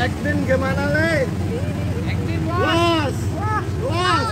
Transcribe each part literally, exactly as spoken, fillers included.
Ekdin gimana le? Ekdin Los, los,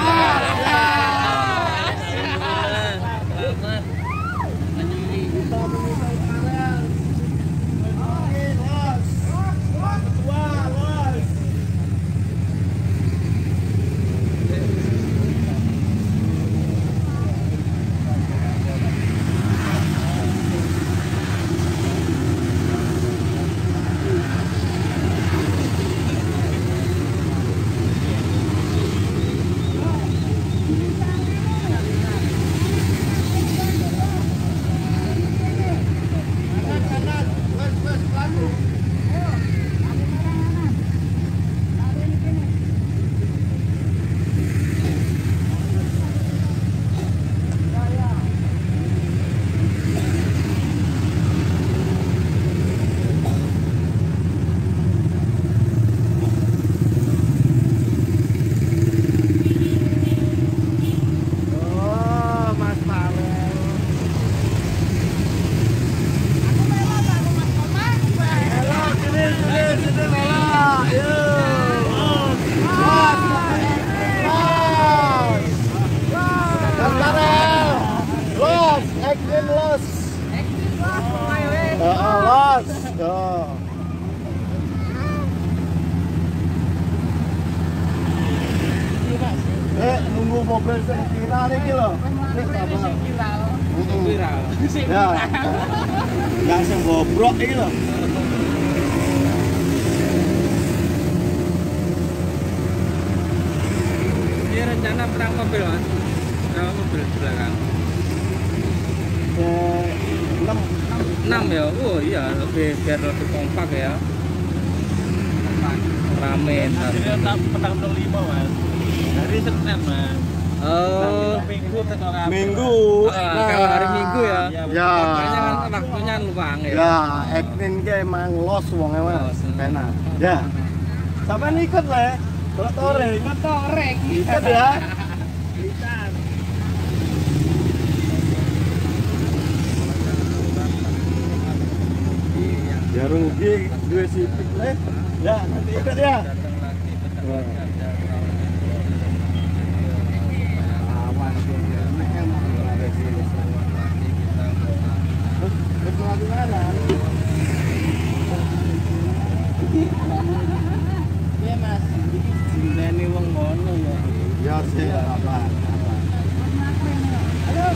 Eh, nunggu mobil sing viral iki lho. Wis apa? Sing viral. Ya. Yang sing bobrok iki lho. Ini rencana perang mobil, Mas. Perang mobil di belakang. Eh, enam enam ya. Oh iya, lebih biar lebih kompak ya. Rame ntar. Ini petang nol lima, Mas. Hari Senin, Mas. Oh, Minggu tengah Minggu. ah, kalau hari Minggu ya. Ya. Makanya kan waktunya luang ya. Ya, Ekdin ki emang los wonge Mas. Los. Enak. Ya. Sampeyan ikut le. Motoring. Motorek. Ikut ya. Ya rugi dua sipik le. Ya, nanti ikut ya. Awan terus mau di mana? Iya, Mas. Jilani wong ngono ya. Ya sih apa? Halo.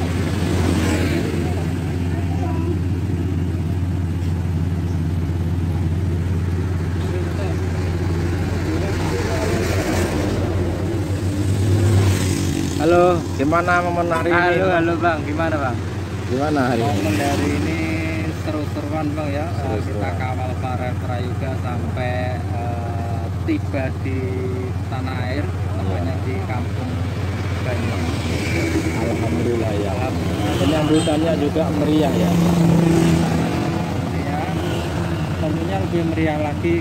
Halo, gimana momen hari ini? Halo, halo Bang, gimana Bang? Gimana hari ini? Momen hari ini seru-seruan Bang ya. Eh, Seru-seruan. kita kawal para prayoga sampai eh, tiba di tanah air, namanya di Kampung Banyu. Alhamdulillah ya. Penyambutannya juga meriah ya. Ya, tentunya lebih meriah lagi.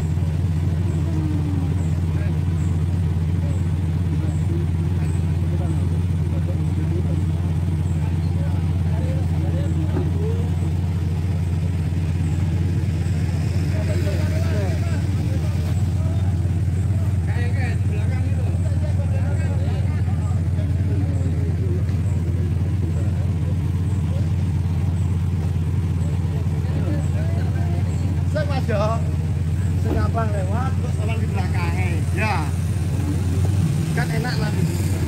Sengampang lewat terus orang di belakangnya. Ya. Kan enak lah.